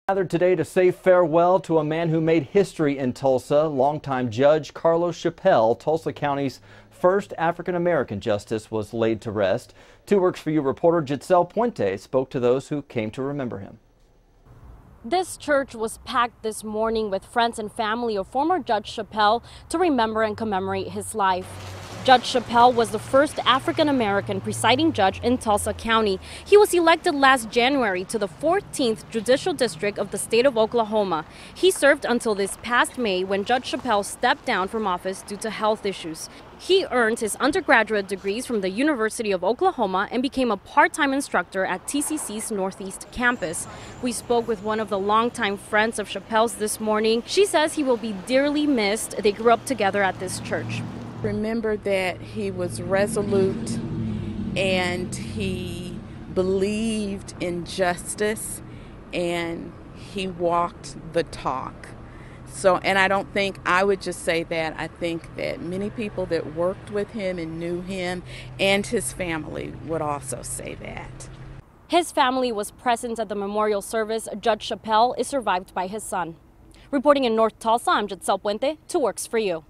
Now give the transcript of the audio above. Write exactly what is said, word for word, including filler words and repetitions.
Gathered today to say farewell to a man who made history in Tulsa. Longtime Judge Carlos Chappell, Tulsa County's first African-American justice, was laid to rest. Two Works for You reporter Giselle Puente spoke to those who came to remember him. This church was packed this morning with friends and family of former Judge Chappell to remember and commemorate his life. Judge Chappell was the first African-American presiding judge in Tulsa County. He was elected last January to the fourteenth Judicial District of the state of Oklahoma. He served until this past May when Judge Chappell stepped down from office due to health issues. He earned his undergraduate degrees from the University of Oklahoma and became a part-time instructor at T C C's Northeast campus. We spoke with one of the longtime friends of Chappell's this morning. She says he will be dearly missed. They grew up together at this church. Remember that he was resolute and he believed in justice and he walked the talk. So, and I don't think I would just say that. I think that many people that worked with him and knew him and his family would also say that. His family was present at the memorial service. Judge Chappell is survived by his son. Reporting in North Tulsa, I'm Giselle Puente, Two Works for You.